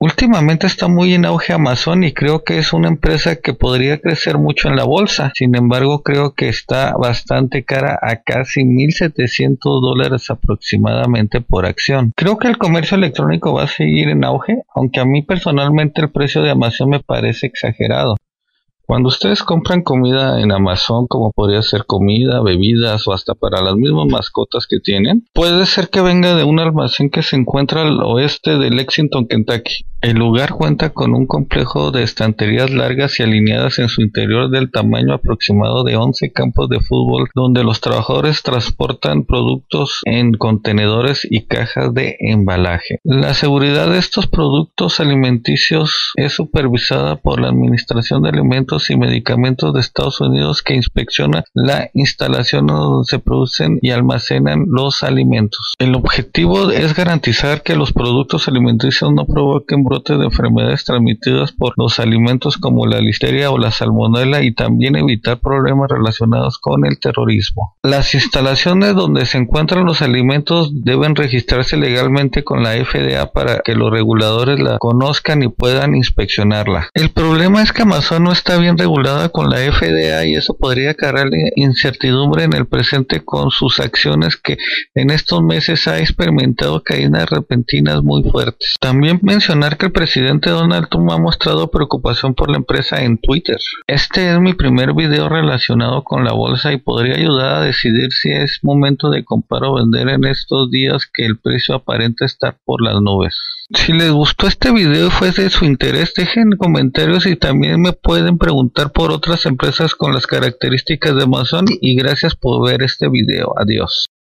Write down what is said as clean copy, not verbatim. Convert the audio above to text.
Últimamente está muy en auge Amazon y creo que es una empresa que podría crecer mucho en la bolsa. Sin embargo, creo que está bastante cara, a casi $1,700 aproximadamente por acción. Creo que el comercio electrónico va a seguir en auge, aunque a mí personalmente el precio de Amazon me parece exagerado. Cuando ustedes compran comida en Amazon, como podría ser comida, bebidas o hasta para las mismas mascotas que tienen, puede ser que venga de un almacén que se encuentra al oeste de Lexington, Kentucky. El lugar cuenta con un complejo de estanterías largas y alineadas en su interior del tamaño aproximado de 11 campos de fútbol, donde los trabajadores transportan productos en contenedores y cajas de embalaje. La seguridad de estos productos alimenticios es supervisada por la Administración de Alimentos y Medicamentos de Estados Unidos, que inspecciona la instalación donde se producen y almacenan los alimentos. El objetivo es garantizar que los productos alimenticios no provoquen brotes de enfermedades transmitidas por los alimentos como la listeria o la salmonela, y también evitar problemas relacionados con el terrorismo. Las instalaciones donde se encuentran los alimentos deben registrarse legalmente con la FDA para que los reguladores la conozcan y puedan inspeccionarla. El problema es que Amazon no está bien regulada con la FDA y eso podría crearle incertidumbre en el presente con sus acciones, que en estos meses ha experimentado caídas repentinas muy fuertes. También mencionar que el presidente Donald Trump ha mostrado preocupación por la empresa en Twitter. Este es mi primer video relacionado con la bolsa y podría ayudar a decidir si es momento de comprar o vender en estos días que el precio aparenta estar por las nubes. Si les gustó este video y fue de su interés, dejen comentarios y también me pueden preguntar por otras empresas con las características de Amazon, y gracias por ver este video. Adiós.